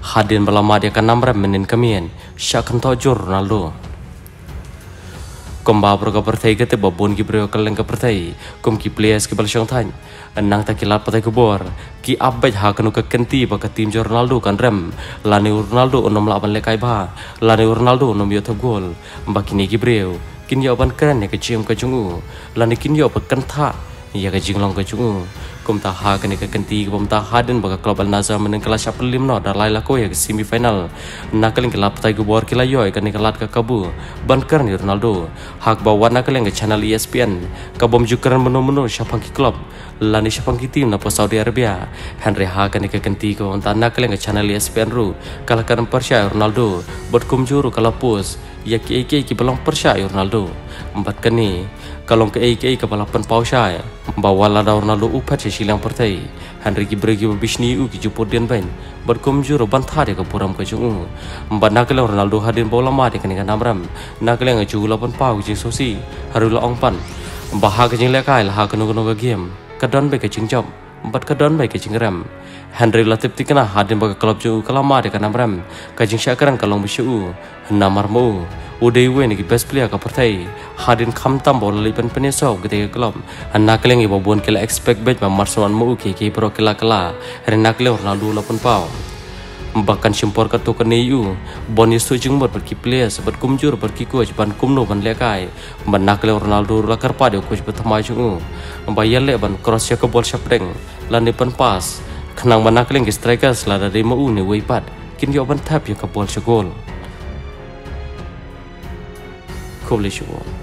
hadin balama dia kan namram menin kamien syakan tojur Ronaldo komba berka pertai kete babon ki brio kaleng ka pertai kom ki players ki balsyong tan nang ta kilat patai kubor ki abaj ha kanu ka kenti ba ka tim jo Ronaldo kan rem lani Ronaldo onom laban lekai ba lani Ronaldo onom yo ta gol bakini ki brio kin yo ban kran ne ka cium ka jungu lani kin yo ba kan tha ya ka jinglong ka jungu kom ta ha kani ka kenti kom ta hadin ba ka global nazar menen kelas chapel limno dar lai lako ya semifinal nakaling kelap tai go bor kila yoy kani kelat ka kabu ban kar ni Ronaldo hak ba wana kaleng ke channel ESPN ka bom jukaran menu syapang ki club lani syapang ki tim na po Saudi Arabia Henry ha kani ka kenti ko ta nakaling ke channel ESPN ru kala kan persya Ronaldo bot kum juru kala pos ya ki ki belong persya Ronaldo empat kani kalong ke ke balapan pausya bawa lada Ronaldo upat silang pertai Henry ki bregi bisni u ki jupot den bain berkum juro bantha de ka puram ka jungu empat nakale Ronaldo hadin bola ma de kan namram nakale nga jula pon pau ji sosi harula ongpan bahag jing lekai la kanu ka game kadon be ka jingjob empat kadon be ka jingram Henry latip tikna hadin ba klub ju kalama de kan namram ka jing syakaran kalong bisu namarmu udai wen ki best player ka pertai hadin khamtam bol lipan peneso gede klub nakaleng ibo bon kala expect bet ma marsuan mu ki pro kala hari nakle Ronaldo lapun pau bahkan simpor ka to kane yu bon isu jingmot berki players ber kumjur berki coach ban kumno ban lekai ban nakle Ronaldo la karpa de coach betama jungu bayal le ban cross ya ka bol shapdeng lan depan pas khnang ban nakaleng ki strikers la dari mu ni weipat kin yo ban tap ya ka bol shagol Cool.